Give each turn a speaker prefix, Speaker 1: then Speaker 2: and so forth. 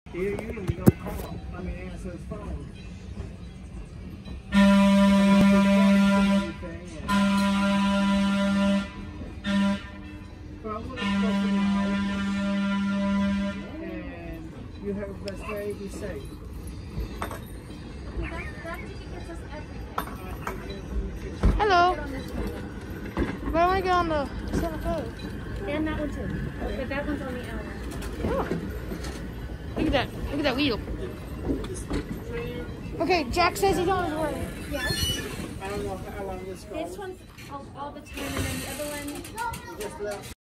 Speaker 1: He usually don't call. I mean, answer his phone. But I'm going to go for now. And you have a blessed day. Be safe.
Speaker 2: Hello. But I want to get on the Santa Fe.
Speaker 3: And that one too. But that one's on the hour.
Speaker 2: Oh. Look at that. Look at that wheel. Okay, Jack says he's on his way.
Speaker 3: Yes.
Speaker 1: I don't know how long this goes.
Speaker 3: This one's all the time, and then the other one.
Speaker 1: Just left.